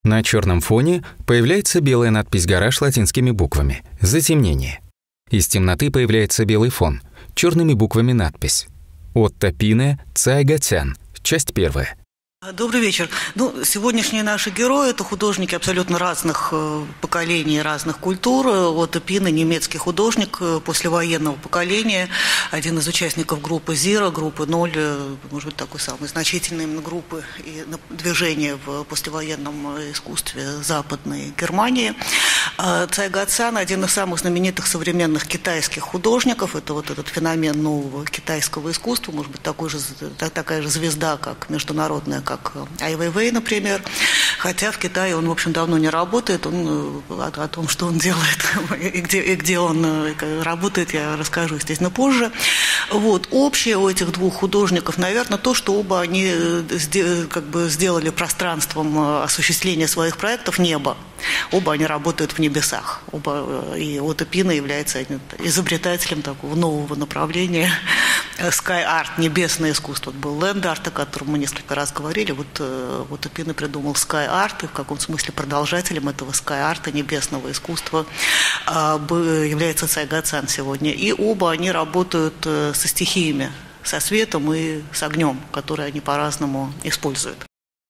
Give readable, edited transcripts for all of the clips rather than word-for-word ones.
На черном фоне появляется белая надпись «Гараж» латинскими буквами «Затемнение». Из темноты появляется белый фон, черными буквами надпись «Отто Пине, Цайгатян», часть первая. Добрый вечер. Сегодняшние наши герои – это художники абсолютно разных поколений, разных культур. Отто Пине – немецкий художник послевоенного поколения, один из участников группы «Зира», группы «Ноль», может быть, такой самой значительной именно группы и движения в послевоенном искусстве Западной Германии. Цайгатян – один из самых знаменитых современных китайских художников. Это вот этот феномен нового китайского искусства, может быть, такая же звезда, как международная, как Ай Вейвей, например. Хотя в Китае он, в общем, давно не работает. О том, что он делает и где он работает, я расскажу, естественно, позже. Общее у этих двух художников, наверное, то, что оба они сделали пространством осуществления своих проектов небо. Оба они работают в небесах. И Отто Пине является изобретателем такого нового направления Sky Art, небесное искусство. Был Land Art, о котором мы несколько раз говорили. Отто Пине придумал Sky Art, и в каком смысле продолжателем этого Sky Art, небесного искусства, является Цайгатян сегодня. И оба они работают со стихиями, со светом и с огнем, которые они по-разному используют.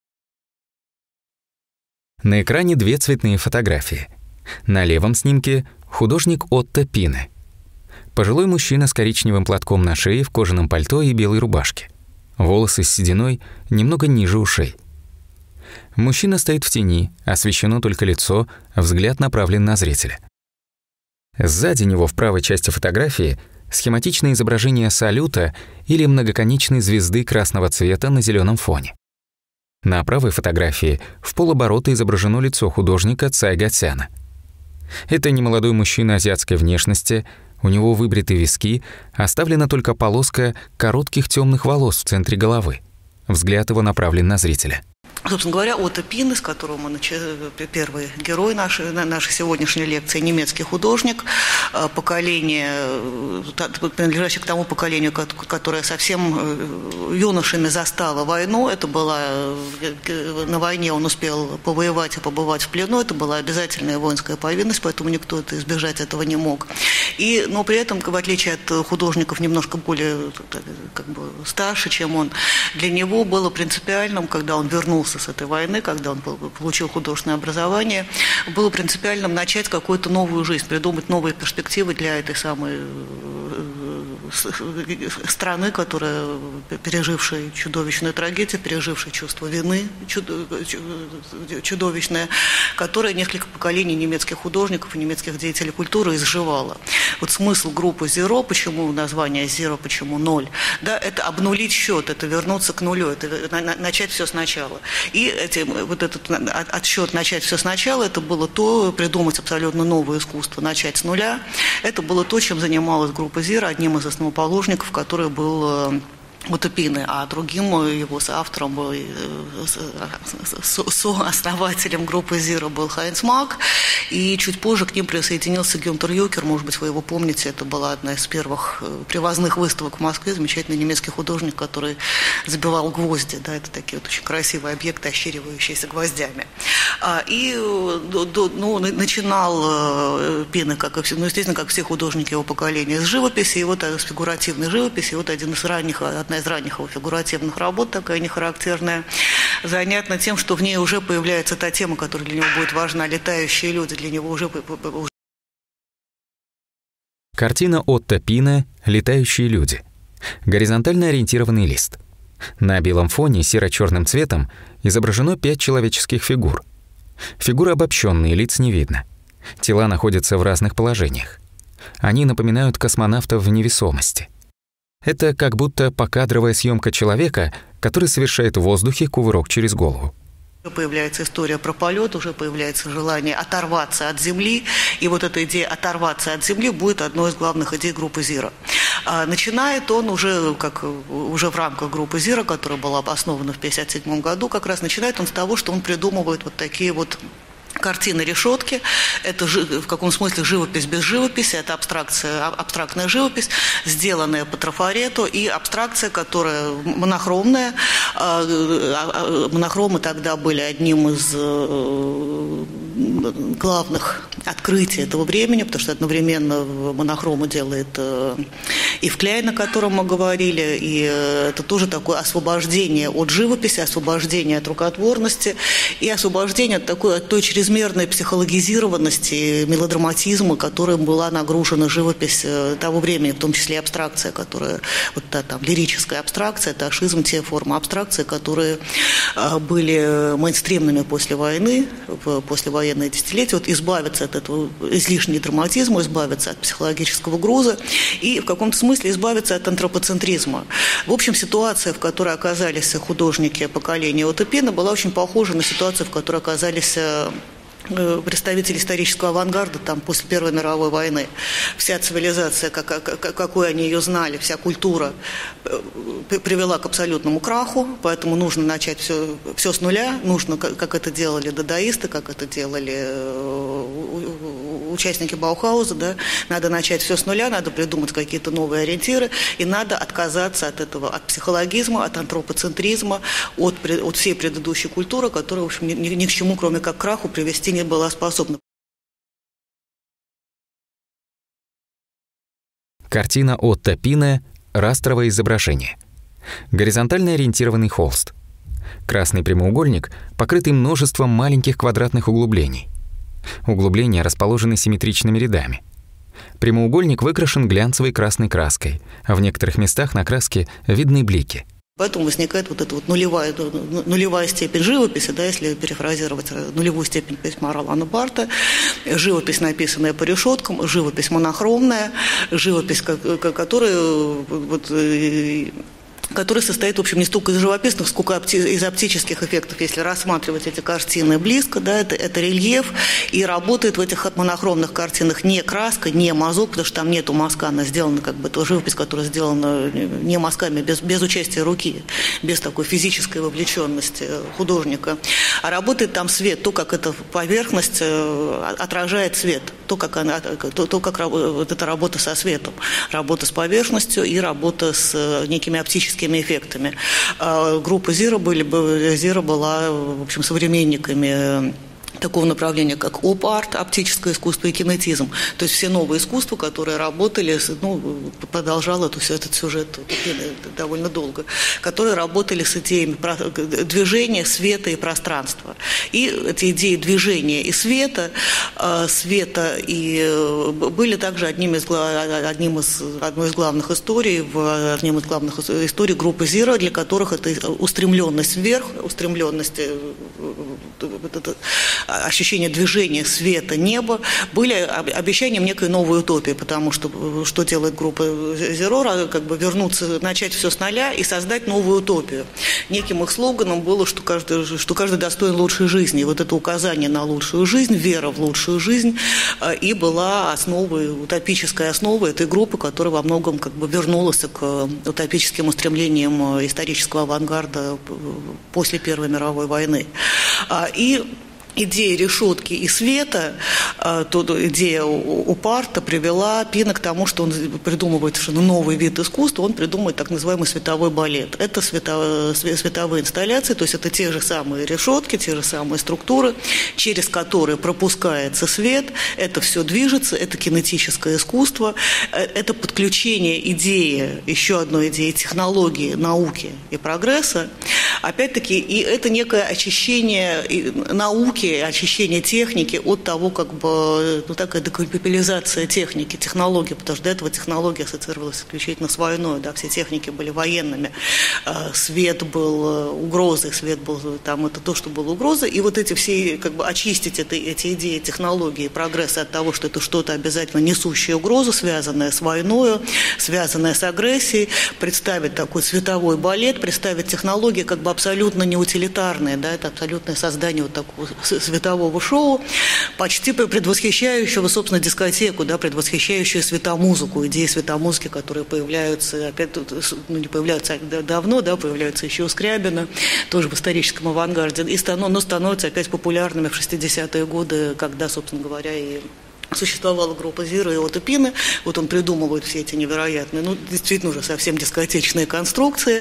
На экране две цветные фотографии. На левом снимке художник Отто Пине. Пожилой мужчина с коричневым платком на шее, в кожаном пальто и белой рубашке. Волосы с сединой немного ниже ушей. Мужчина стоит в тени, освещено только лицо, взгляд направлен на зрителя. Сзади него в правой части фотографии схематичное изображение салюта или многоконечной звезды красного цвета на зеленом фоне. На правой фотографии в полоборота изображено лицо художника Цайгатяна. Это немолодой мужчина азиатской внешности, у него выбриты виски, оставлена только полоска коротких темных волос в центре головы. Взгляд его направлен на зрителя. Собственно говоря, Отто Пине, с которого мы первый герой нашей сегодняшней лекции, немецкий художник, принадлежащий к тому поколению, которое совсем юношами застало войну. Это была на войне он успел повоевать и побывать в плену. Это была обязательная воинская повинность, поэтому никто избежать этого не мог. Но при этом, в отличие от художников немножко более старше, чем он, для него было принципиальным, когда он вернулся с этой войны, когда он получил художественное образование, было принципиальным начать какую-то новую жизнь, придумать новые перспективы для этой самой страны, которая, пережившая чудовищную трагедию, пережившая чувство вины чудовищное, которое несколько поколений немецких художников и немецких деятелей культуры изживало. Смысл группы «Зеро», почему название «Зеро», почему «Ноль», да, это обнулить счет, это вернуться к нулю, это начать все сначала. И этот отсчет «начать все сначала» это было придумать абсолютно новое искусство, начать с нуля. Это было то, чем занималась группа «Зеро», одним из основоположников, который был Отто Пине, а другим его соавтором, сооснователем группы «Зира» был Хайнц Мак, и чуть позже к ним присоединился Гюнтер Юкер, может быть, вы его помните, это была одна из первых привозных выставок в Москве, замечательный немецкий художник, который забивал гвозди, да, это такие очень красивые объекты, ощеривающиеся гвоздями. Начинал Пине, естественно, как все художники его поколения, с живописи, с фигуративной живописи, одна из ранних его фигуративных работ, такая нехарактерная, занятна тем, что в ней уже появляется та тема, которая для него будет важна, летающие люди, для него уже... Картина Отто Пине «Летающие люди». Горизонтально ориентированный лист. На белом фоне серо-черным цветом изображено 5 человеческих фигур. Фигуры обобщенные, лиц не видно. Тела находятся в разных положениях. Они напоминают космонавтов в невесомости. Это как будто покадровая съемка человека, который совершает в воздухе кувырок через голову. Уже появляется история про полет, уже появляется желание оторваться от Земли, и эта идея оторваться от Земли будет одной из главных идей группы «Зира». Начинает он уже в рамках группы «Зира», которая была основана в 1957 году, как раз начинает он с того, что он придумывает такие картины решетки, это в каком смысле живопись без живописи, это абстрактная живопись, сделанная по трафарету, и абстракция, которая монохромная. Монохромы тогда были одним из главных открытий этого времени, потому что одновременно монохромы делает Ив Кляйн, о котором мы говорили, и это тоже такое освобождение от живописи, освобождение от рукотворности и освобождение от той чрезмерной психологизированности, мелодраматизма, которым была нагружена живопись того времени, в том числе и абстракция, которая, вот та там лирическая абстракция, ташизм, те формы абстракции, которые были мейнстримными после войны, послевоенные десятилетия, вот избавиться от этого излишнего драматизма, избавиться от психологического груза и в каком-то смысле избавиться от антропоцентризма. В общем, ситуация, в которой оказались художники поколения Отто Пина, была очень похожа на ситуацию, в которой оказались представители исторического авангарда там, после Первой мировой войны. Вся цивилизация, какой они ее знали, вся культура привела к абсолютному краху, поэтому нужно начать все с нуля, нужно, как это делали дадаисты, как это делали участники Баухауза, да, надо начать все с нуля, надо придумать какие-то новые ориентиры, и надо отказаться от этого, от психологизма, от антропоцентризма, от всей предыдущей культуры, которая, в общем, ни к чему, кроме как к краху, привести не была способна. Картина Отто Пина «Растровое изображение». Горизонтально ориентированный холст. Красный прямоугольник, покрытый множеством маленьких квадратных углублений. Углубления расположены симметричными рядами. Прямоугольник выкрашен глянцевой красной краской, а в некоторых местах на краске видны блики. Поэтому возникает вот эта вот нулевая степень живописи, да, если перефразировать нулевую степень письма Ролана Барта. Живопись, написанная по решеткам, живопись монохромная, живопись, который состоит, в общем, не столько из живописных, сколько из оптических эффектов. Если рассматривать эти картины близко, да, это рельеф, и работает в этих монохромных картинах не краска, не мазок, потому что там нету мазка, она сделана, как бы, это живопись, которая сделана не мазками, без участия руки, без такой физической вовлеченности художника, а работает там свет, то, как эта поверхность отражает свет, то, как вот эта работа со светом, работа с поверхностью и работа с некими оптическими эффектами. Группа Зира была, в общем, современниками такого направления, как оп-арт, оптическое искусство и кинетизм. То есть все новые искусства, которые работали, продолжал этот сюжет довольно долго, которые работали с идеями движения, света и пространства. И эти идеи движения и света и были также одной из главных историй, одним из главных историй группы Зира, для которых это устремленность вверх, устремленность ощущение движения, света, неба, были обещанием некой новой утопии, потому что делает группа Зира, как бы вернуться, начать все с нуля и создать новую утопию. Неким их слоганом было, что каждый достоин лучшей жизни. И вот это указание на лучшую жизнь, вера в лучшую жизнь, и была утопической основой этой группы, которая во многом как бы вернулась к утопическим устремлениям исторического авангарда после Первой мировой войны. И идея решетки и света, идея оп-арта привела Пина к тому, что он придумывает совершенно новый вид искусства, он придумывает так называемый световой балет. Это световые инсталляции, то есть это те же самые решетки, те же самые структуры, через которые пропускается свет, это все движется, это кинетическое искусство, это подключение идеи, еще одной идеи технологии, науки и прогресса. Опять-таки, и это некое очищение науки, очищение техники от того, как бы, такая декапитализация техники, технологии, потому что до этого технология ассоциировалась исключительно с войной, да, все техники были военными, свет был угрозой, свет был там, это то, что было угрозой, и вот эти все, как бы, очистить эти идеи, технологии, прогресса от того, что это что-то обязательно несущее угрозу, связанное с войной, связанное с агрессией, представить такой световой балет, представить технологии как бы бы абсолютно не утилитарное, да, это абсолютное создание вот такого светового шоу, почти предвосхищающего, собственно, дискотеку, да, предвосхищающую светомузыку, идеи светомузыки, которые появляются, опять, ну, не появляются давно, да, появляются еще у Скрябина, тоже в историческом авангарде, но становятся опять популярными в 60-е годы, когда, собственно говоря, и существовала группа Зира и Отто Пины. Вот он придумывает все эти невероятные, ну, действительно уже совсем дискотечные конструкции.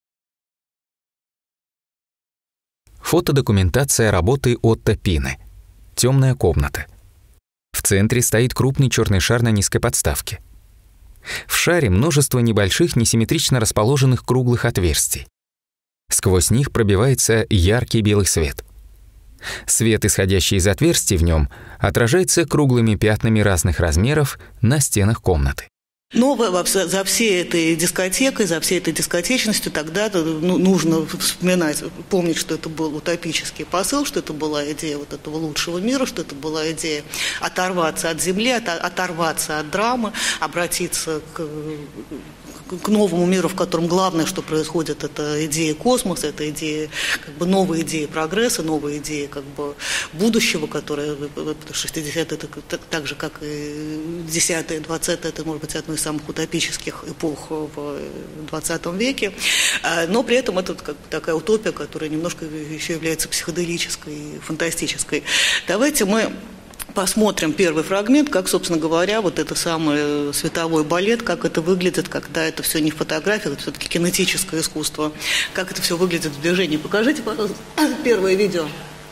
Фотодокументация работы Отто Пины. Темная комната. В центре стоит крупный черный шар на низкой подставке. В шаре множество небольших, несимметрично расположенных круглых отверстий. Сквозь них пробивается яркий белый свет. Свет, исходящий из отверстий в нем, отражается круглыми пятнами разных размеров на стенах комнаты. Но за всей этой дискотекой, за всей этой дискотечностью тогда нужно вспоминать, помнить, что это был утопический посыл, что это была идея вот этого лучшего мира, что это была идея оторваться от земли, оторваться от драмы, обратиться к новому миру, в котором главное, что происходит, это идея космоса, это идея, как бы, новые идеи прогресса, новые идеи, как бы, будущего, которые, 60-е, это так же, как и 10-е, 20-е, это, может быть, одно из самых утопических эпох в 20 веке, но при этом это как бы такая утопия, которая немножко еще является психоделической, фантастической. Давайте мы посмотрим первый фрагмент, как, собственно говоря, вот это самый световой балет, как это выглядит, когда это все не фотография, это все-таки кинетическое искусство, как это все выглядит в движении. Покажите, пожалуйста, первое видео.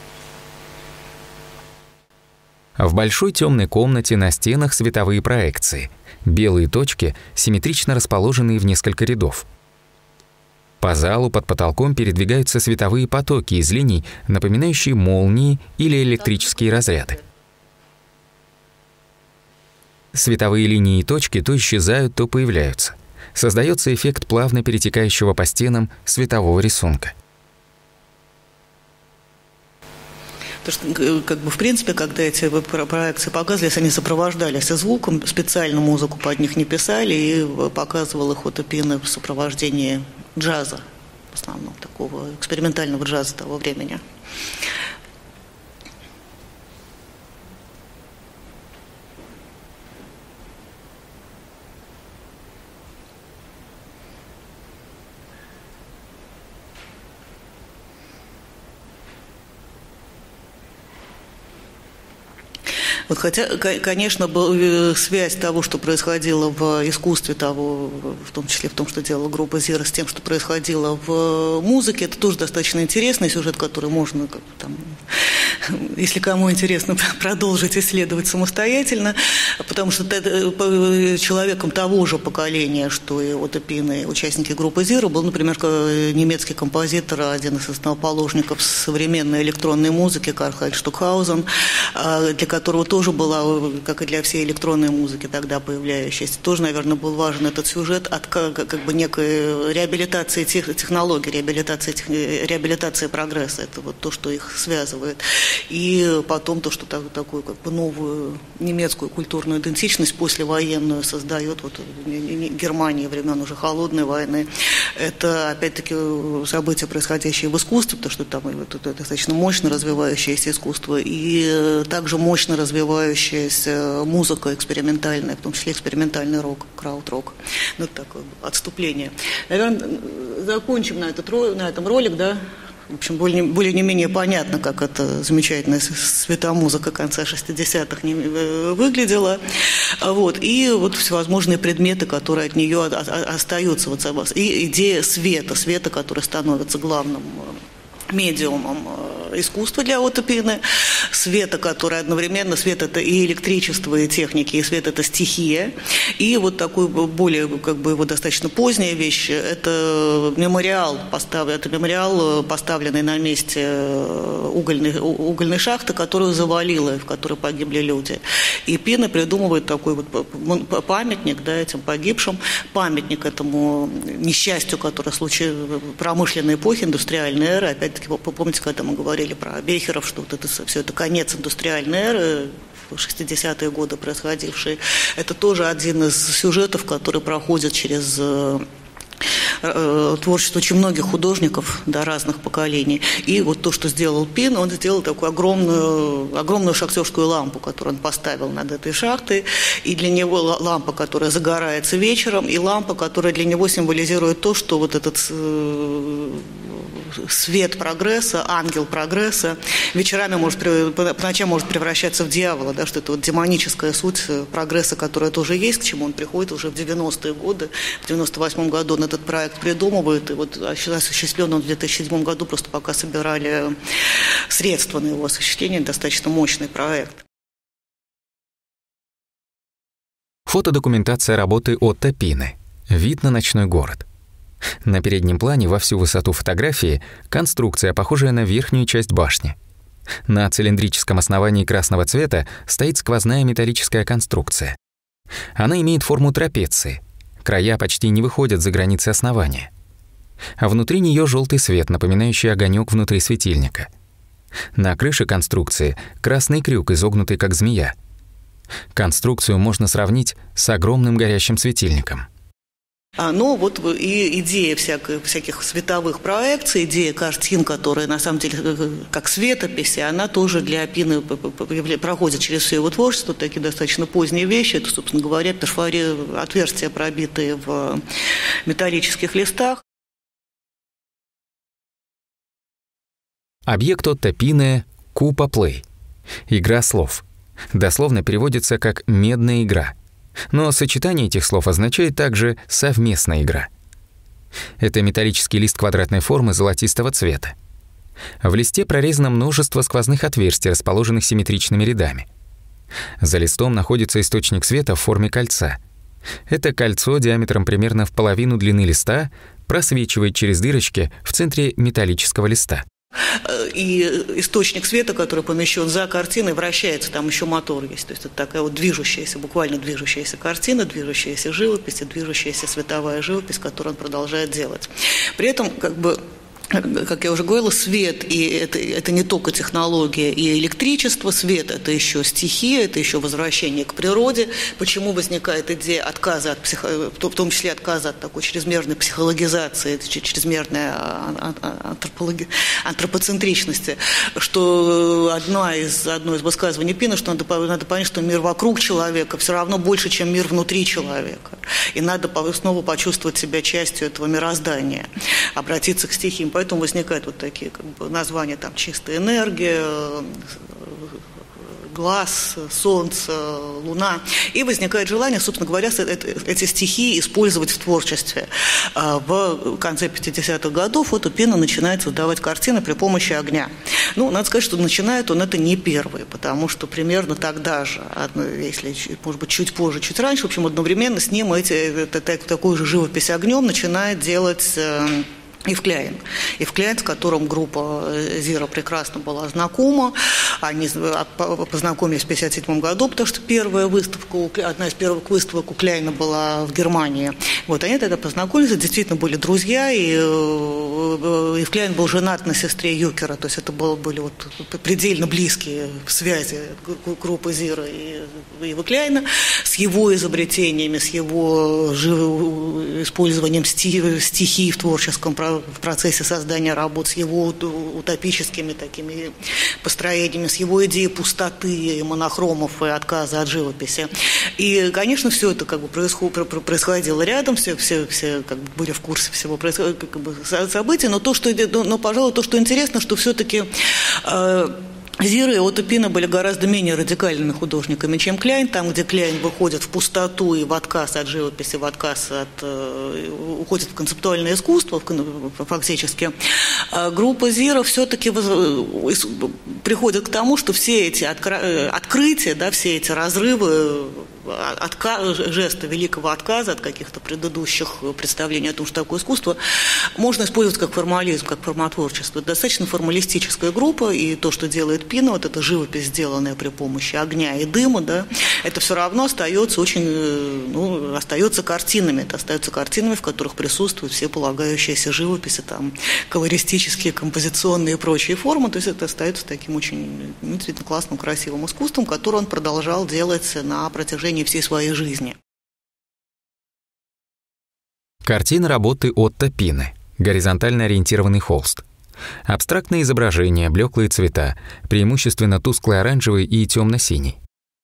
В большой темной комнате на стенах световые проекции. Белые точки, симметрично расположенные в несколько рядов. По залу под потолком передвигаются световые потоки из линий, напоминающие молнии или электрические разряды. Световые линии и точки то исчезают, то появляются. Создается эффект плавно перетекающего по стенам светового рисунка. Потому что, как бы, в принципе, когда эти проекции показывались, они сопровождались и звуком, специально музыку под них не писали, и показывал их Отто Пина в сопровождении джаза, в основном такого экспериментального джаза того времени. Вот, хотя, конечно, связь того, что происходило в искусстве, того, в том числе в том, что делала группа Зира, с тем, что происходило в музыке, это тоже достаточно интересный сюжет, который можно, там, если кому интересно, продолжить исследовать самостоятельно, потому что человеком того же поколения, что и Отто Пин, и участники группы Зира, был, например, немецкий композитор, один из основоположников современной электронной музыки Карл-Хайнц Штокхаузен, для которого тоже была, как и для всей электронной музыки тогда появляющейся, тоже, наверное, был важен этот сюжет от как бы некой реабилитации технологий, реабилитации прогресса. Это вот то, что их связывает. И потом то, что такую как бы новую немецкую культурную идентичность послевоенную создает вот Германия времен уже холодной войны. Это, опять-таки, события, происходящие в искусстве, потому что там это достаточно мощно развивающееся искусство, и также мощно развивающаяся музыка экспериментальная, в том числе экспериментальный рок, крауд-рок. Ну, это такое отступление. Наверное, закончим на этом ролик, да? В общем, более-менее понятно, как эта замечательная светомузыка конца 60-х выглядела. Вот. И вот всевозможные предметы, которые от нее остаются. Вот, и идея света, который становится главным медиумом искусства для Отто Пина, света, который одновременно, свет это и электричество, и техники, и свет это стихия. И вот такой более, как бы, его достаточно поздняя вещь, это мемориал, поставленный на месте угольной шахты, которую завалило, в которой погибли люди. И Пина придумывает такой вот памятник, да, этим погибшим, памятник этому несчастью, которое случилось в промышленной эпохе, индустриальной эры. Опять-таки, помните, когда мы говорили про Бехеров, что вот это все это конец индустриальной эры, 60-е годы происходившие. Это тоже один из сюжетов, который проходит через творчество очень многих художников, да, разных поколений. И вот то, что сделал Пина, он сделал такую огромную шахтерскую лампу, которую он поставил над этой шахтой. И для него лампа, которая загорается вечером, и лампа, которая для него символизирует то, что вот этот свет прогресса, ангел прогресса, вечерами по ночам может превращаться в дьявола, да, что это вот демоническая суть прогресса, которая тоже есть, к чему он приходит уже в 90-е годы. В 98-м году он этот проект придумывает, и вот осуществлен он в 2007 году, просто пока собирали средства на его осуществление, достаточно мощный проект. Фотодокументация работы Отто Пины. Вид на ночной город. На переднем плане во всю высоту фотографии конструкция, похожая на верхнюю часть башни. На цилиндрическом основании красного цвета стоит сквозная металлическая конструкция. Она имеет форму трапеции. Края почти не выходят за границы основания. А внутри нее желтый свет, напоминающий огонек внутри светильника. На крыше конструкции красный крюк, изогнутый как змея. Конструкцию можно сравнить с огромным горящим светильником. Но вот и идея всяких световых проекций, идея картин, которые на самом деле как светописи, она тоже для Пины проходит через все его творчество, такие достаточно поздние вещи. Это, собственно говоря, отверстия, пробитые в металлических листах. Объект Отто Пины – Купа Плей. Игра слов. Дословно переводится как «медная игра». Но сочетание этих слов означает также «совместная игра». Это металлический лист квадратной формы золотистого цвета. В листе прорезано множество сквозных отверстий, расположенных симметричными рядами. За листом находится источник света в форме кольца. Это кольцо диаметром примерно в половину длины листа просвечивает через дырочки в центре металлического листа. И источник света, который помещен за картиной, вращается, там еще мотор есть. То есть это такая вот движущаяся, буквально движущаяся картина, движущаяся живопись и движущаяся световая живопись, которую он продолжает делать. При этом, как я уже говорила, свет, и это не только технология и электричество, свет – это еще стихия, это еще возвращение к природе. Почему возникает идея отказа, в том числе отказа от такой чрезмерной психологизации, чрезмерной антропоцентричности, что одно из высказываний Пина, что надо понять, что мир вокруг человека все равно больше, чем мир внутри человека. И надо снова почувствовать себя частью этого мироздания, обратиться к стихиям. Поэтому возникают вот такие названия, там, чистая энергия, глаз, солнце, луна. И возникает желание, собственно говоря, эти стихии использовать в творчестве. В конце 50-х годов Отто Пина начинает создавать картины при помощи огня. Надо сказать, что начинает он это не первый, потому что примерно тогда же, если, может быть, чуть позже, чуть раньше, в общем, одновременно с ним такую же живопись огнем начинает делать Ив Кляйн, с которым группа Зира прекрасно была знакома. Они познакомились в 1957 году, потому что одна из первых выставок у Кляйна была в Германии. Они тогда познакомились, действительно были друзья, и Ив Кляйн был женат на сестре Юкера, то есть это были предельно близкие связи группы Зира и Ива Кляйна с его изобретениями, с его использованием стихий в творческом в процессе создания работ, с его утопическими такими построениями, с его идеей пустоты и монохромов и отказа от живописи. И, конечно, все это происходило рядом, все были в курсе всего событий, но пожалуй, то, что интересно, что все-таки Зира и Отто Пина были гораздо менее радикальными художниками, чем Кляйн. Там, где Кляйн выходит в пустоту и в отказ от живописи, уходит в концептуальное искусство, фактически, группа Зира все-таки приходит к тому, что все эти открытия, да, все эти разрывы, жеста великого отказа от каких-то предыдущих представлений о том, что такое искусство, можно использовать как формализм, как формотворчество. Это достаточно формалистическая группа, и то, что делает Пина, вот эта живопись, сделанная при помощи огня и дыма, да, это все равно остается остается картинами. Это остается картинами, в которых присутствуют все полагающиеся живописи, там, колористические, композиционные и прочие формы. То есть это остается таким очень действительно классным, красивым искусством, которое он продолжал делать на протяжении всей своей жизни. Картина работы Отто Пины. Горизонтально ориентированный холст. Абстрактные изображения, блеклые цвета, преимущественно тусклый оранжевый и темно-синий.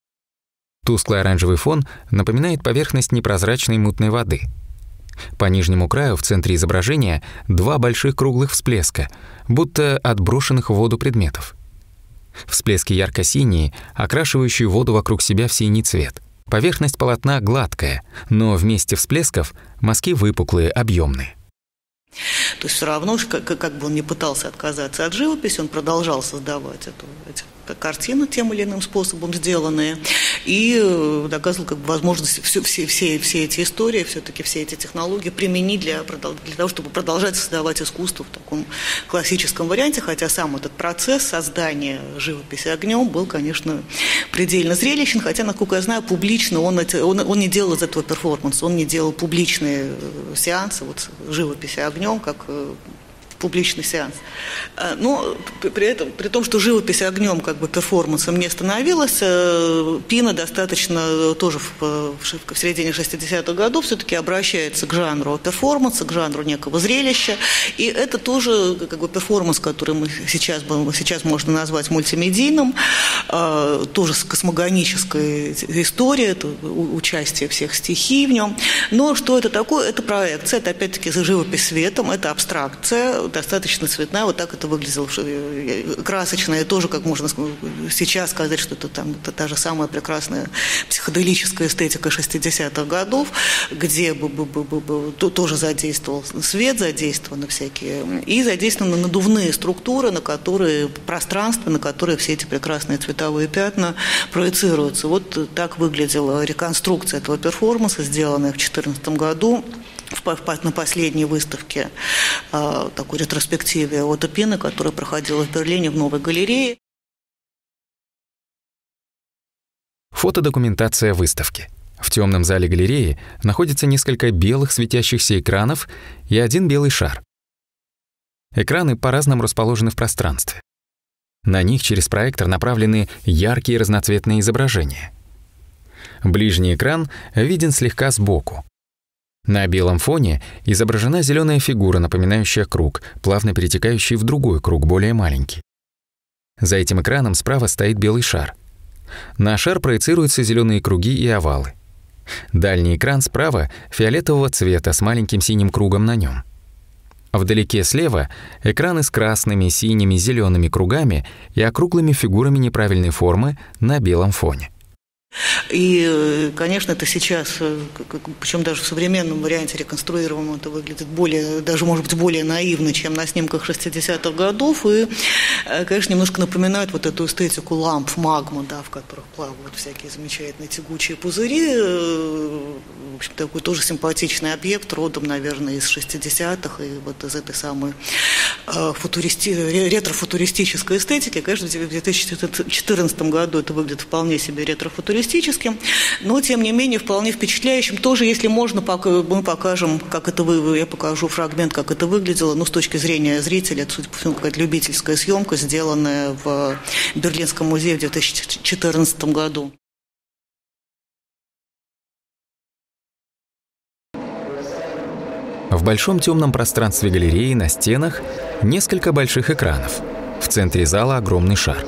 Тусклый оранжевый фон напоминает поверхность непрозрачной мутной воды. По нижнему краю в центре изображения два больших круглых всплеска, будто отброшенных в воду предметов. Всплески ярко-синие, окрашивающие воду вокруг себя в синий цвет. Поверхность полотна гладкая, но вместе всплесков мазки выпуклые, объемные. То есть все равно, как бы он ни пытался отказаться от живописи, он продолжал создавать эти картины тем или иным способом сделанные, и доказывал как бы возможность все эти истории, все-таки все эти технологии применить для того, чтобы продолжать создавать искусство в таком классическом варианте, хотя сам этот процесс создания живописи огнем был, конечно, предельно зрелищен, хотя, насколько я знаю, публично он не делал из этого перформанс, он не делал публичные сеансы живописи огнем, как публичный сеанс. Но при том, что живопись огнем как бы перформансом не становилась, Пина достаточно тоже в середине 60-х годов все-таки обращается к жанру перформанса, к жанру некого зрелища. И это тоже как бы перформанс, который сейчас можно назвать мультимедийным, тоже с космогонической историей, это участие всех стихий в нем. Но что это такое? Это проекция, это опять-таки живопись светом, это абстракция, достаточно цветная, вот так это выглядело, красочная, тоже, как можно сейчас сказать, что это та же самая прекрасная психоделическая эстетика 60-х годов, где тоже задействовал свет, задействованы всякие, и задействованы надувные структуры, пространства, на которые все эти прекрасные цветовые пятна проецируются. Вот так выглядела реконструкция этого перформанса, сделанная в 2014 году. На последней выставке, такой ретроспективе Отто Пины, которая проходила в Берлине в Новой галерее. Фотодокументация выставки. В темном зале галереи находится несколько белых светящихся экранов и один белый шар. Экраны по-разному расположены в пространстве. На них через проектор направлены яркие разноцветные изображения. Ближний экран виден слегка сбоку. На белом фоне изображена зеленая фигура, напоминающая круг, плавно перетекающий в другой круг, более маленький. За этим экраном справа стоит белый шар. На шар проецируются зеленые круги и овалы. Дальний экран справа фиолетового цвета с маленьким синим кругом на нем. Вдалеке слева экраны с красными, синими, зелеными кругами и округлыми фигурами неправильной формы на белом фоне. И, конечно, это сейчас, причем даже в современном варианте реконструированном, это выглядит даже, может быть, более наивно, чем на снимках 60-х годов. И, конечно, немножко напоминает вот эту эстетику ламп магма, да, в которых плавают всякие замечательные тягучие пузыри. В общем, такой тоже симпатичный объект, родом, наверное, из 60-х и вот из этой самой ретро-футуристической эстетики. Конечно, в 2014 году это выглядит вполне себе ретро-футуристическим, но, тем не менее, вполне впечатляющим. Тоже, если можно, мы покажем, я покажу фрагмент, как это выглядело, но с точки зрения зрителя, это, судя по всему, какая-то любительская съемка, сделанная в Берлинском музее в 2014 году. В большом темном пространстве галереи на стенах несколько больших экранов. В центре зала огромный шар.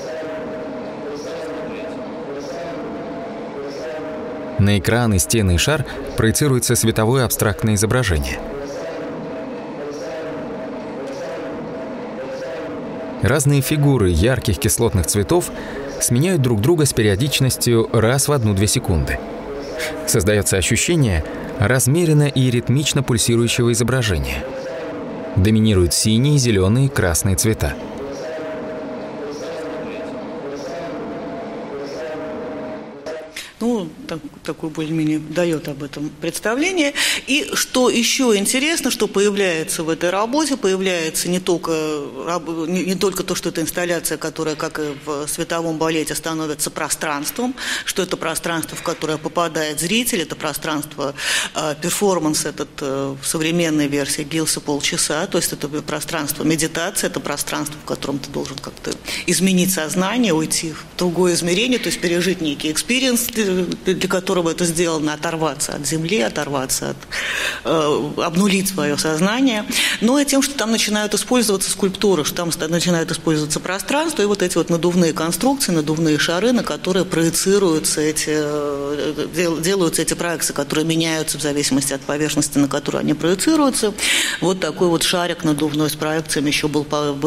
На экраны, стены и шар проецируется световое абстрактное изображение. Разные фигуры ярких кислотных цветов сменяют друг друга с периодичностью раз в 1-2 секунды. Создается ощущение размеренно и ритмично пульсирующего изображения. Доминируют синие, зеленые, красные цвета. Ну, такой более-менее дает об этом представление. И что еще интересно, что появляется в этой работе, появляется не только то, что это инсталляция, которая, как и в световом балете, становится пространством, что это пространство, в которое попадает зритель, это пространство, перформанс этот в современной версии длился полчаса, то есть это пространство медитации, это пространство, в котором ты должен как-то изменить сознание, уйти в другое измерение, то есть пережить некий экспириенс для которого это сделано, оторваться от земли, обнулить свое сознание, но и тем, что там начинают использоваться скульптуры, что там начинают использоваться пространство и вот эти вот надувные конструкции, надувные шары, на которые делаются эти проекции, которые меняются в зависимости от поверхности, на которую они проецируются. Вот такой вот шарик надувной с проекциями еще был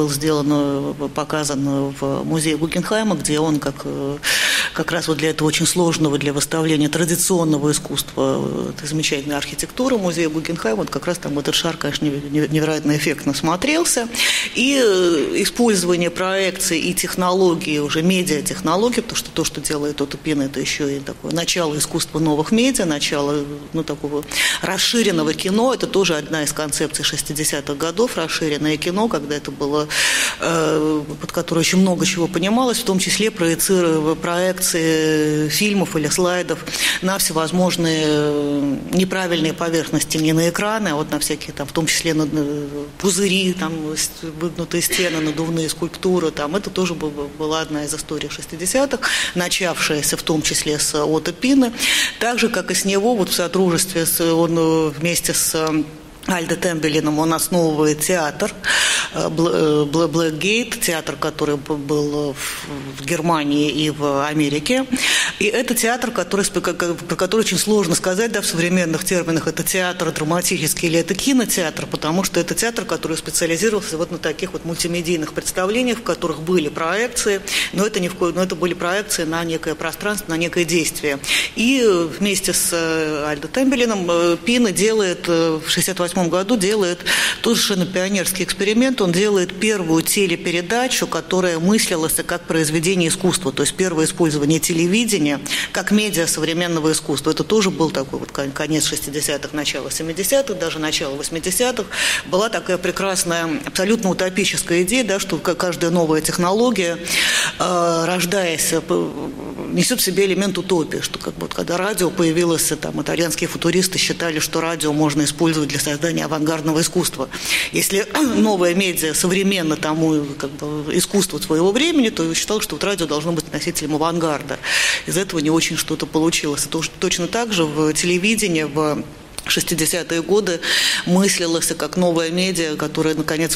показан в музее Гугенхайма, где он как раз вот для этого очень сложного для выставления традиционного искусства, этой замечательной архитектуры музея Гугенхайма, вот как раз там этот шар, конечно, невероятно эффектно смотрелся. И использование проекций и технологии, уже медиатехнологий, потому что то, что делает Отто Пинне, это еще и такое начало искусства новых медиа, начало такого расширенного кино. Это тоже одна из концепций 60-х годов, расширенное кино, когда это было, под которое очень много чего понималось, в том числе проекции фильмов или слайдов на всевозможные неправильные поверхности, не на экраны, а вот на всякие, там, в том числе на пузыри, там, выгнутые стены, надувные скульптуры. Там. Это тоже была одна из историй 60-х, начавшаяся в том числе с Отто Пинне. Так же, как и с него, вот в сотрудничестве, он вместе с Альдо Тембелином он основывает театр Блэкгейт, театр, который был в Германии и в Америке. И это театр, про который очень сложно сказать, да, в современных терминах, это театр драматический или это кинотеатр, потому что это театр, который специализировался вот на таких вот мультимедийных представлениях, в которых были проекции, но это были проекции на некое пространство, на некое действие. И вместе с Альдо Тембелином Пинне делает в 1968 году тоже совершенно пионерский эксперимент. Он делает первую телепередачу, которая мыслилась как произведение искусства, то есть первое использование телевидения как медиа современного искусства. Это тоже был такой вот конец 60-х, начало 70-х, даже начало 80-х. Была такая прекрасная, абсолютно утопическая идея, да, что каждая новая технология, рождаясь, несет в себе элемент утопии, что когда радио появилось, там, итальянские футуристы считали, что радио можно использовать для создания авангардного искусства. Если новая медиа современно тому искусству своего времени, то я считал, что вот радио должно быть носителем авангарда. Из этого не очень что-то получилось. Это точно так же в телевидении, в 60-е годы мыслилось как новая медиа, которая, наконец,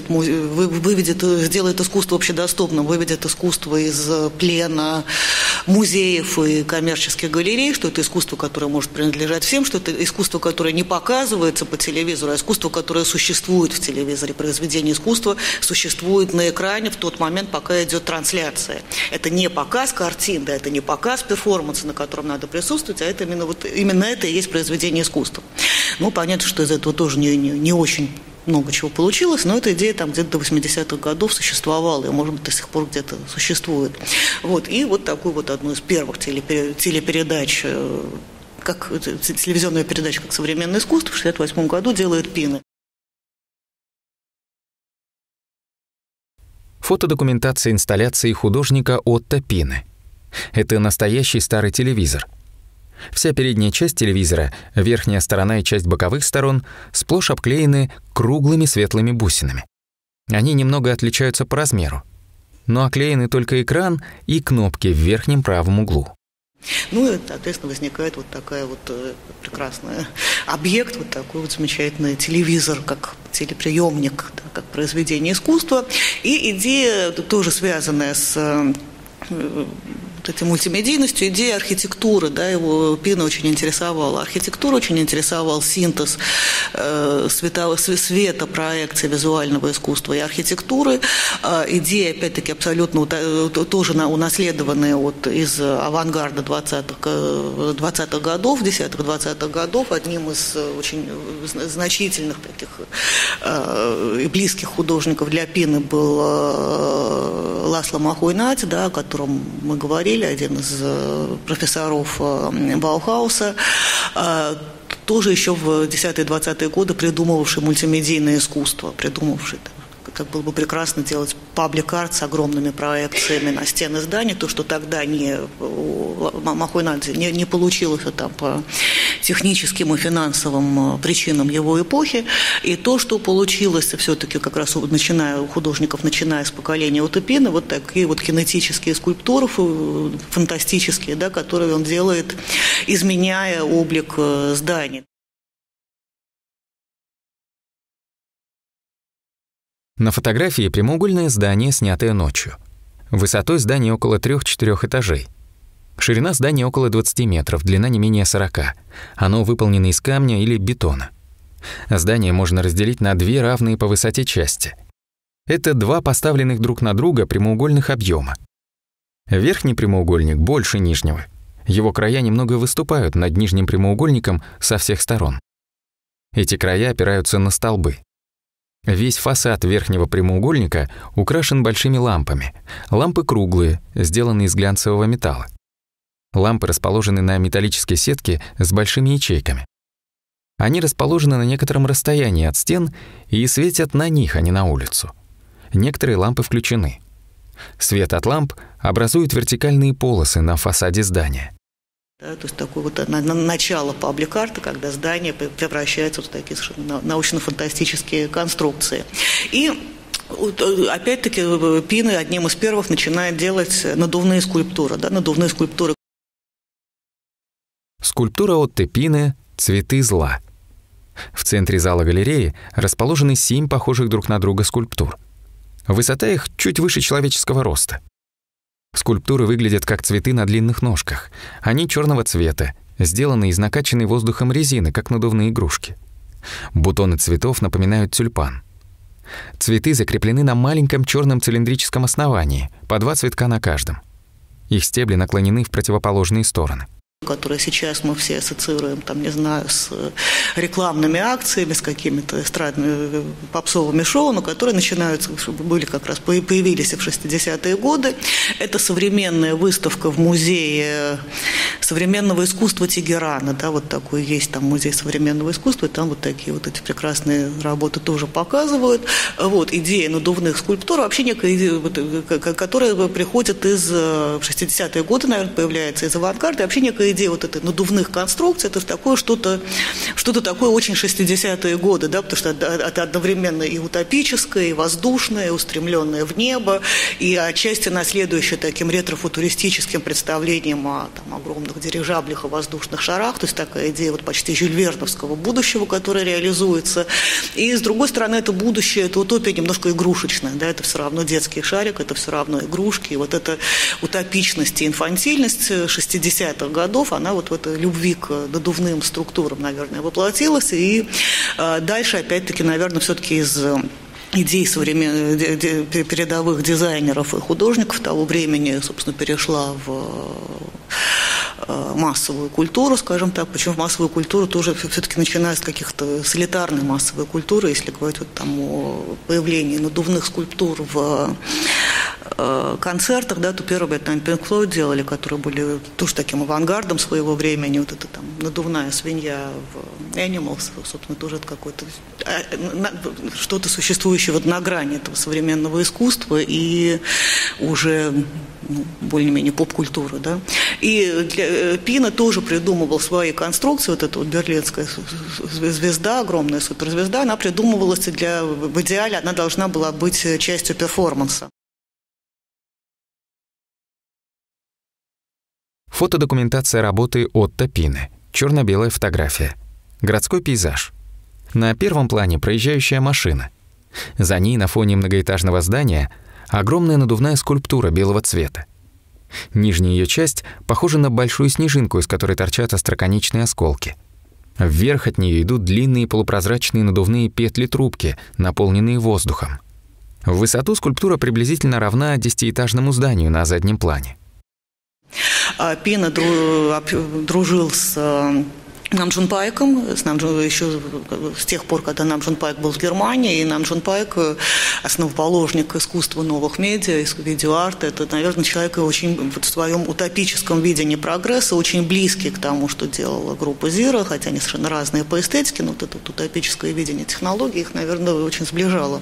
сделает искусство общедоступным, выведет искусство из плена музеев и коммерческих галерей, что это искусство, которое может принадлежать всем, что это искусство, которое не показывается по телевизору, а искусство, которое существует в телевизоре. Произведение искусства существует на экране в тот момент, пока идет трансляция. Это не показ картин, да, это не показ перформанса, на котором надо присутствовать, а это именно это и есть произведение искусства. Ну, понятно, что из этого тоже не очень много чего получилось, но эта идея там где-то до 80-х годов существовала, и, может быть, до сих пор где-то существует. Вот. И вот такую вот одну из первых телепередач, телевизионная передача как современное искусство в 1968 году делает Пинне. Фотодокументация инсталляции художника Отто Пинне. Это настоящий старый телевизор. Вся передняя часть телевизора, верхняя сторона и часть боковых сторон сплошь обклеены круглыми светлыми бусинами. Они немного отличаются по размеру, но оклеены только экран и кнопки в верхнем правом углу. Ну и, соответственно, возникает вот такая вот прекрасный объект, вот такой вот замечательный телевизор, как телеприемник, да, как произведение искусства. И идея тоже связанная с этой мультимедийностью, идея архитектуры, да, его Пинне очень интересовала. Архитектура очень интересовал синтез света, проекции визуального искусства и архитектуры. Идеи, опять-таки, абсолютно тоже унаследованные из авангарда 20-х годов, 10-х, 20-х годов. Одним из очень значительных таких и близких художников для Пинне был Ласло Махойнати, да, о котором мы говорили, один из профессоров Баухауса, тоже еще в 10-е 20-е годы придумывавший мультимедийное искусство, придумавший как было бы прекрасно делать паблик-арт с огромными проекциями на стены зданий, то, что тогда Махойнадзе не получилось там по техническим и финансовым причинам его эпохи, и то, что получилось все-таки как раз у художников, начиная с поколения Отто Пины, вот такие вот кинетические скульптуры фантастические, да, которые он делает, изменяя облик зданий. На фотографии прямоугольное здание, снятое ночью. Высотой здания около 3-4 этажей. Ширина здания около 20 метров, длина не менее 40. Оно выполнено из камня или бетона. Здание можно разделить на две равные по высоте части. Это два поставленных друг на друга прямоугольных объема. Верхний прямоугольник больше нижнего. Его края немного выступают над нижним прямоугольником со всех сторон. Эти края опираются на столбы. Весь фасад верхнего прямоугольника украшен большими лампами. Лампы круглые, сделаны из глянцевого металла. Лампы расположены на металлической сетке с большими ячейками. Они расположены на некотором расстоянии от стен и светят на них, а не на улицу. Некоторые лампы включены. Свет от ламп образует вертикальные полосы на фасаде здания. Да, то есть такое вот начало паблик-арта, когда здание превращается в такие совершенно научно-фантастические конструкции. И опять-таки Пина одним из первых начинает делать надувные скульптуры. Да, надувные скульптуры. Скульптура Отто Пины «Цветы зла». В центре зала галереи расположены 7 похожих друг на друга скульптур. Высота их чуть выше человеческого роста. Скульптуры выглядят как цветы на длинных ножках. Они черного цвета, сделаны из накачанной воздухом резины, как надувные игрушки. Бутоны цветов напоминают тюльпан. Цветы закреплены на маленьком черном цилиндрическом основании, по 2 цветка на каждом. Их стебли наклонены в противоположные стороны. Которые сейчас мы все ассоциируем, там, не знаю, с рекламными акциями, с какими-то эстрадными попсовыми шоу, но которые начинаются, были как раз, появились в 60-е годы. Это современная выставка в музее современного искусства Тегерана, да, вот такой есть там музей современного искусства, и там вот такие вот эти прекрасные работы тоже показывают. Вот, идея надувных скульптур, вообще некая идея, которая приходит из 60-е годы, наверное, появляется из авангарда, и вообще некая идея вот этой надувных конструкций, это такое что-то такое очень 60-е годы, да, потому что это одновременно и утопическое, и воздушное, и устремленное в небо, и отчасти наследующее таким ретро-футуристическим представлением о там, огромных дирижаблях и воздушных шарах, то есть такая идея вот почти Жюль Верновского будущего, которая реализуется. И с другой стороны, это будущее, это утопия немножко игрушечная, да, это все равно детский шарик, это все равно игрушки, и вот эта утопичность и инфантильность 60-х годов, она вот в этой любви к надувным структурам, наверное, воплотилась. И дальше, опять-таки, наверное, все-таки из идей передовых дизайнеров и художников того времени, собственно, перешла в массовую культуру, скажем так, причем в массовую культуру тоже все-таки начиная с каких-то с элитарной массовой культуры, если говорить вот там о появлении надувных скульптур в концертах, да, то первые там Pink Floyd делали, которые были тоже таким авангардом своего времени, вот это там надувная свинья в Animals, собственно, тоже это какое-то что-то существующее вот на грани этого современного искусства и уже более-менее поп-культуры, да. И Пина тоже придумывал свои конструкции, вот эта вот берлинская звезда, огромная суперзвезда, она придумывалась в идеале она должна была быть частью перформанса. Фотодокументация работы Отто Пины. Черно-белая фотография. Городской пейзаж. На первом плане проезжающая машина. За ней на фоне многоэтажного здания огромная надувная скульптура белого цвета. Нижняя ее часть похожа на большую снежинку, из которой торчат остроконечные осколки. Вверх от нее идут длинные полупрозрачные надувные петли-трубки, наполненные воздухом. В высоту скульптура приблизительно равна 10-этажному зданию на заднем плане. Пина дружил с Нам Джун Пайком, еще с тех пор, когда Нам Джун Пайк был в Германии, и Нам Джун Пайк основоположник искусства новых медиа, видеоарта, это, наверное, человек очень в своем утопическом видении прогресса, очень близкий к тому, что делала группа Zero, хотя они совершенно разные по эстетике, но вот это утопическое видение технологий их, наверное, очень сближало.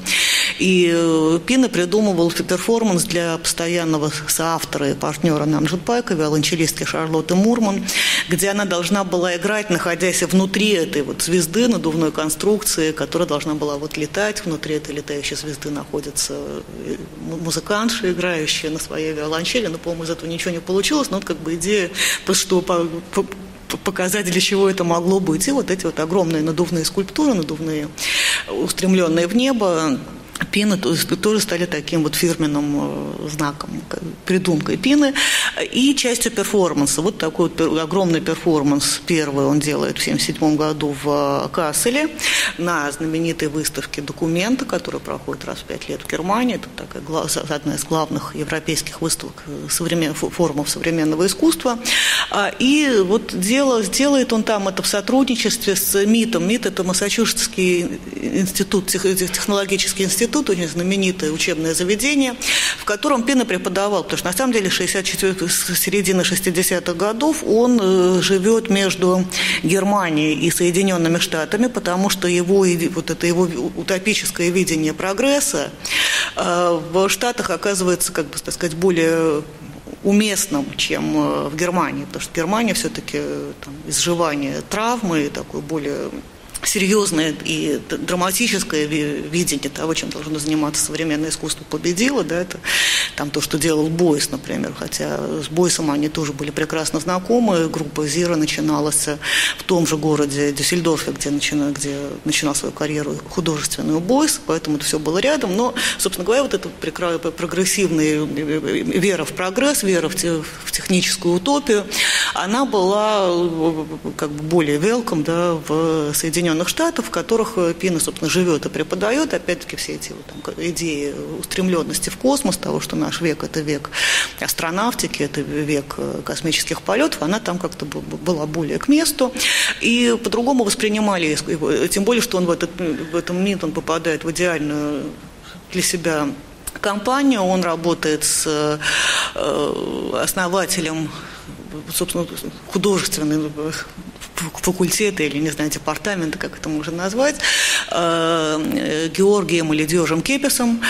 И Пина придумывал перформанс для постоянного соавтора и партнера Нам Джун Пайка, виолончелистки Шарлотты Мурман, где она должна была играть, находясь внутри этой вот звезды, надувной конструкции, которая должна была вот летать. Внутри этой летающей звезды находятся музыкантши, играющие на своей виолончели. Но, по-моему, из этого ничего не получилось. Но вот как бы идея, просто чтобы показать, для чего это могло быть. И вот эти вот огромные надувные скульптуры, надувные, устремленные в небо, Пины тоже стали таким вот фирменным знаком, придумкой Пины и частью перформанса. Вот такой вот огромный перформанс первый он делает в 1977 году в Касселе на знаменитой выставке «Документа», которая проходит раз в 5 лет в Германии. Это такая одна из главных европейских выставок форумов современного искусства. И вот делает он там это в сотрудничестве с МИТом. МИТ – это Массачусетский институт, технологический институт, очень знаменитое учебное заведение, в котором Пина преподавал, потому что на самом деле с середины 60-х годов он живет между Германией и Соединенными Штатами, потому что его утопическое видение прогресса в Штатах оказывается, как бы так сказать, более уместным, чем в Германии, потому что Германия все-таки изживание травмы, такое более серьезное и драматическое видение того, чем должно заниматься современное искусство, победило, да, это там то, что делал Бойс, например, хотя с Бойсом они тоже были прекрасно знакомы, группа Zero начиналась в том же городе Дюссельдорфе, где начинал свою карьеру художественную Бойс, поэтому это все было рядом, но, собственно говоря, вот эта прогрессивная вера в прогресс, вера в техническую утопию, она была как бы более welcome, да, в Соединенных Штатах, в которых Пина, собственно, живет и преподает. Опять-таки все эти идеи устремленности в космос, того, что наш век – это век астронавтики, это век космических полетов, она там как-то была более к месту. И по-другому воспринимали его. Тем более, что он в этом МИД он попадает в идеальную для себя компанию. Он работает с основателем, собственно, художественного факультета или, не знаю, департамента, как это можно назвать, Георгием или Диожем Кепесом,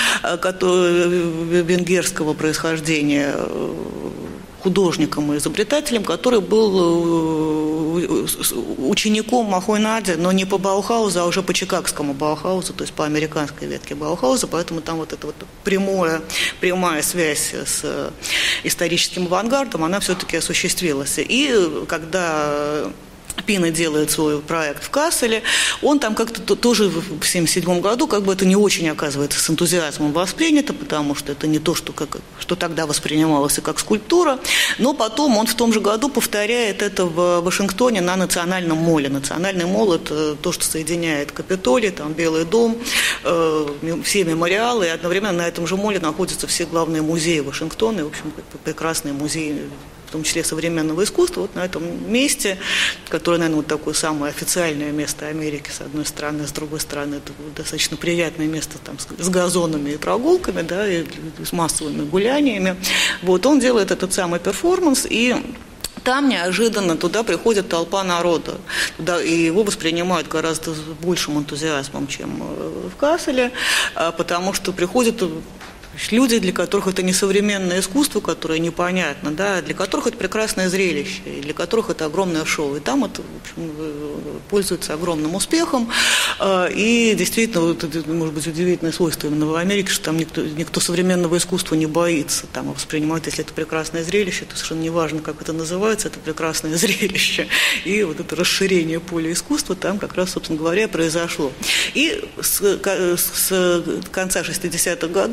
венгерского происхождения, художником и изобретателем, который был учеником Махой Нади, но не по Баухаузу, а уже по чикагскому Баухаузу, то есть по американской ветке Баухауза, поэтому там вот эта вот прямая связь с историческим авангардом, она все-таки осуществилась. И когда Пина делает свой проект в Касселе, он там как-то тоже в 1977 году как бы это не очень, оказывается, с энтузиазмом воспринято, потому что это не то, что тогда воспринималось и как скульптура, но потом он в том же году повторяет это в Вашингтоне на Национальном моле. Национальный мол – это то, что соединяет Капитолий, там Белый дом, все мемориалы, и одновременно на этом же моле находятся все главные музеи Вашингтона, и, в общем, прекрасные музеи, в том числе современного искусства, вот на этом месте, которое, наверное, вот такое самое официальное место Америки, с одной стороны, с другой стороны, это достаточно приятное место там, с газонами и прогулками, да, и с массовыми гуляниями. Вот, он делает этот самый перформанс, и там неожиданно туда приходит толпа народа, и его воспринимают гораздо с большим энтузиазмом, чем в Касселе, потому что приходят люди, для которых это не современное искусство, которое непонятно, да, для которых это прекрасное зрелище, и для которых это огромное шоу. И там это, в общем, пользуется огромным успехом. И действительно, вот это, может быть, удивительное свойство именно в Америке, что там никто современного искусства не боится. Там воспринимают, если это прекрасное зрелище, то совершенно неважно, как это называется, это прекрасное зрелище. И вот это расширение поля искусства там как раз, собственно говоря, произошло. И с конца 60-х годов именно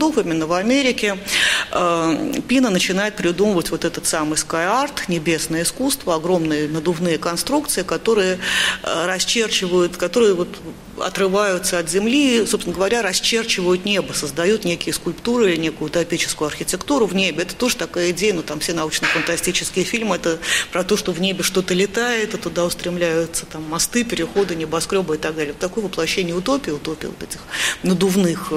особенно в Америке, Пино начинает придумывать вот этот самый sky art, небесное искусство, огромные надувные конструкции, которые расчерчивают, которые вот отрываются от земли, собственно говоря, расчерчивают небо, создают некие скульптуры, некую утопическую архитектуру в небе. Это тоже такая идея, ну там все научно-фантастические фильмы, это про то, что в небе что-то летает, и туда устремляются там мосты, переходы, небоскребы и так далее. Такое воплощение утопии вот этих надувных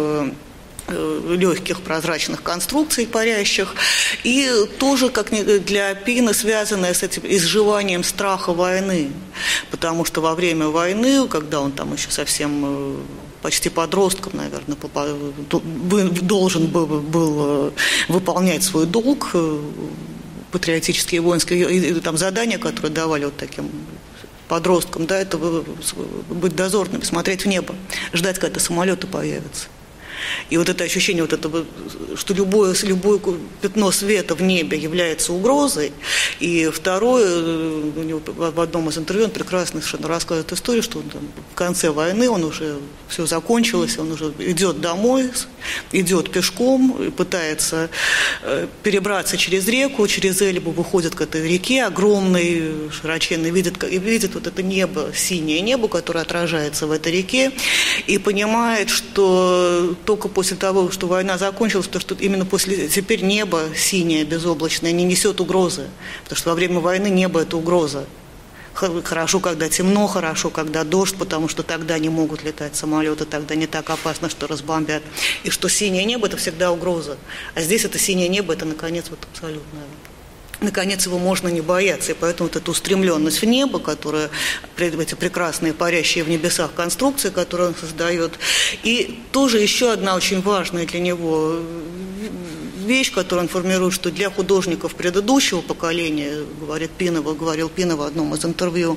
легких прозрачных конструкций парящих, и тоже как для Пино связанное с этим изживанием страха войны, потому что во время войны, когда он там еще совсем почти подростком, наверное, должен был выполнять свой долг, патриотические воинские, и там задания, которые давали вот таким подросткам, да, это быть дозорными, смотреть в небо, ждать, когда самолеты появятся. И вот это ощущение, вот этого, что любое пятно света в небе является угрозой. И второе, у него в одном из интервью он прекрасно совершенно рассказывает историю, что он там, в конце войны он уже все закончилось, он уже идет домой, идет пешком, пытается перебраться через реку, через Эльбу выходит к этой реке огромной, широченной, видит вот это небо, синее небо, которое отражается в этой реке, и понимает, что только после того, что война закончилась, потому что именно теперь небо синее, безоблачное, не несет угрозы. Потому что во время войны небо – это угроза. Хорошо, когда темно, хорошо, когда дождь, потому что тогда не могут летать самолеты, тогда не так опасно, что разбомбят. И что синее небо – это всегда угроза. А здесь это синее небо – это, наконец, вот абсолютно… Наконец, его можно не бояться, и поэтому вот эта устремленность в небо, которая, эти прекрасные парящие в небесах конструкции, которые он создает, и тоже еще одна очень важная для него вещь, которую он формирует, что для художников предыдущего поколения, говорил Пино в одном из интервью,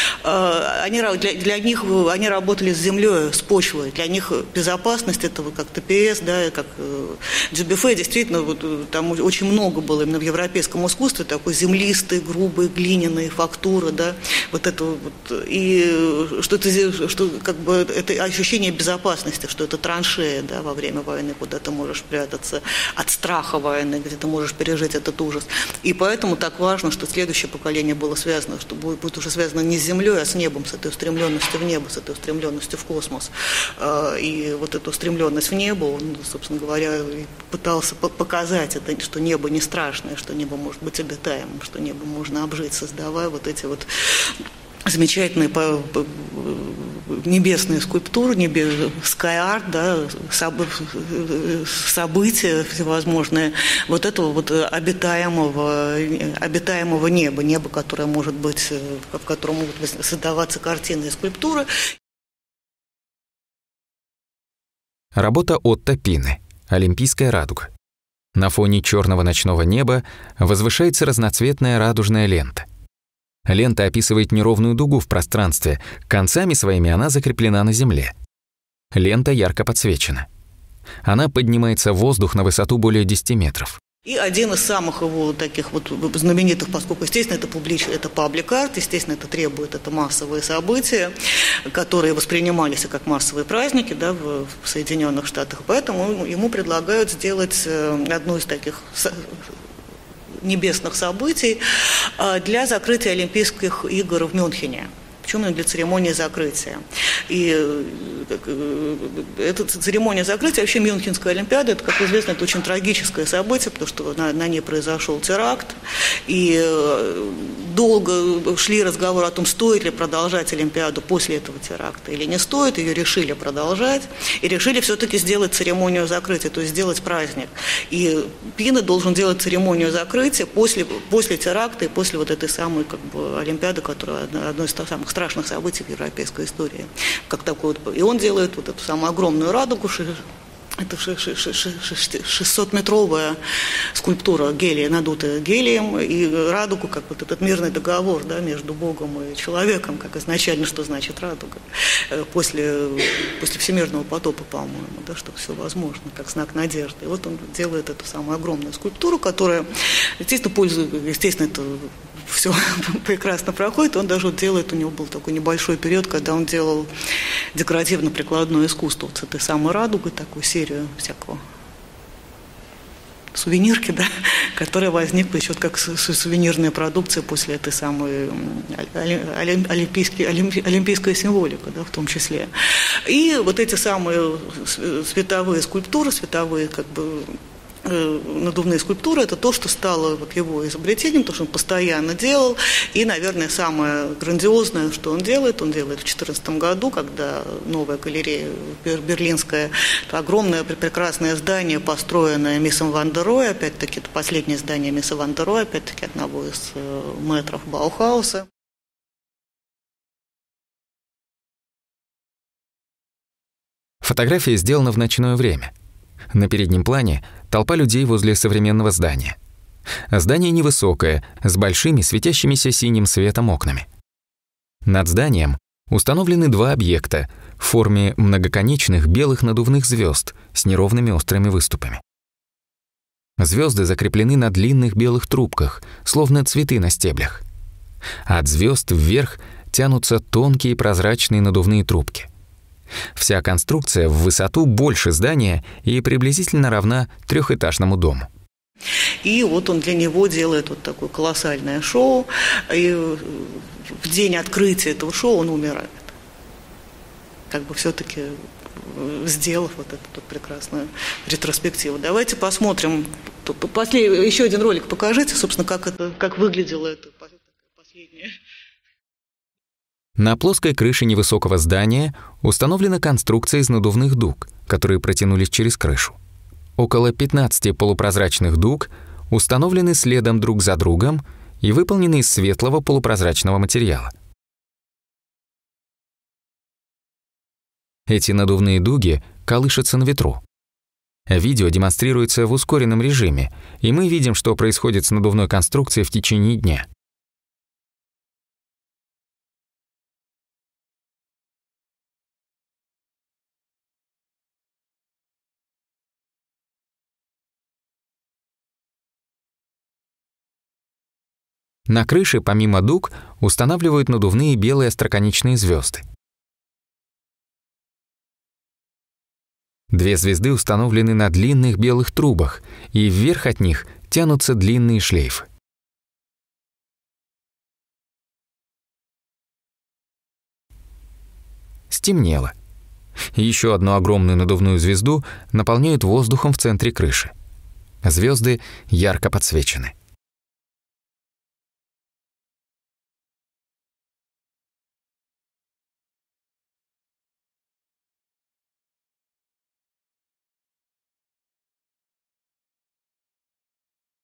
для них они работали с землей, с почвой. Для них безопасность этого, как ТПС, да, как Дюбюффе, действительно, вот, там очень много было именно в европейском искусстве такой землистой, грубой, глиняной фактуры, да, вот это вот, и что как бы это ощущение безопасности, что это траншея, да, во время войны, куда ты можешь прятаться от страха войны, где ты можешь пережить этот ужас. И поэтому так важно, что следующее поколение было связано, что будет уже связано не с землей, а с небом, с этой устремленностью в небо, с этой устремленностью в космос. И вот эту устремленность в небо, он, собственно говоря, пытался показать, это, что небо не страшное, что небо может быть обитаемым, что небо можно обжить, создавая вот эти вот замечательные небесные скульптуры, sky art, да, события всевозможные, вот этого вот обитаемого неба, которое может быть, в котором могут создаваться картины и скульптуры. Работа Отто Пины «Олимпийская радуга». На фоне черного ночного неба возвышается разноцветная радужная лента. Лента описывает неровную дугу в пространстве, концами своими она закреплена на земле. Лента ярко подсвечена. Она поднимается в воздух на высоту более 10 метров. И один из самых его таких вот знаменитых, поскольку, естественно, это public art, естественно, это массовые события, которые воспринимались как массовые праздники, да, в Соединенных Штатах. Поэтому ему предлагают сделать одну из таких небесных событий для закрытия Олимпийских игр в Мюнхене. Причем для церемонии закрытия. И эта церемония закрытия, вообще Мюнхенская Олимпиада, это, как известно, это очень трагическое событие, потому что на ней произошел теракт. И долго шли разговоры о том, стоит ли продолжать Олимпиаду после этого теракта или не стоит. Ее решили продолжать. И решили все-таки сделать церемонию закрытия, то есть сделать праздник. И Пино должен делать церемонию закрытия после теракта и после вот этой самой как бы Олимпиады, которая одно из самых страшных событий в европейской истории. Как такой вот. И он делает вот эту самую огромную радугу, это 600-метровая скульптура гелия, надутая гелием, и радугу, как вот этот мирный договор, да, между Богом и человеком, как изначально, что значит радуга, после всемирного потопа, по-моему, да, что все возможно, как знак надежды. И вот он делает эту самую огромную скульптуру, которая, естественно, это все прекрасно проходит. Он даже делает, у него был такой небольшой период, когда он делал декоративно-прикладное искусство вот с этой самой радугой, такую серию всякого сувенирки, да, которая возникла еще как сувенирная продукция после этой самой олимпийской символики, да, в том числе. И вот эти самые световые скульптуры, световые как бы надувные скульптуры, это то, что стало вот его изобретением, то, что он постоянно делал. И, наверное, самое грандиозное, что он делает в 2014 году, когда новая галерея берлинская, это огромное прекрасное здание, построенное Миссом ван дер Рой, опять-таки, это последнее здание Мисса ван дер Рой, опять-таки, одного из мэтров Баухауса. Фотография сделана в ночное время. На переднем плане толпа людей возле современного здания. Здание невысокое, с большими светящимися синим светом окнами. Над зданием установлены два объекта в форме многоконечных белых надувных звезд с неровными острыми выступами. Звезды закреплены на длинных белых трубках, словно цветы на стеблях. От звезд вверх тянутся тонкие прозрачные надувные трубки. Вся конструкция в высоту больше здания и приблизительно равна трехэтажному дому. И вот он для него делает вот такое колоссальное шоу, и в день открытия этого шоу он умирает. Как бы все-таки сделав вот эту вот прекрасную ретроспективу. Давайте посмотрим. Еще один ролик покажите, собственно, как выглядело это последнее. На плоской крыше невысокого здания установлена конструкция из надувных дуг, которые протянулись через крышу. Около 15 полупрозрачных дуг установлены следом друг за другом и выполнены из светлого полупрозрачного материала. Эти надувные дуги колышутся на ветру. Видео демонстрируется в ускоренном режиме, и мы видим, что происходит с надувной конструкцией в течение дня. На крыше, помимо дуг, устанавливают надувные белые остроконечные звезды. Две звезды установлены на длинных белых трубах, и вверх от них тянутся длинные шлейфы. Стемнело. Еще одну огромную надувную звезду наполняют воздухом в центре крыши. Звезды ярко подсвечены.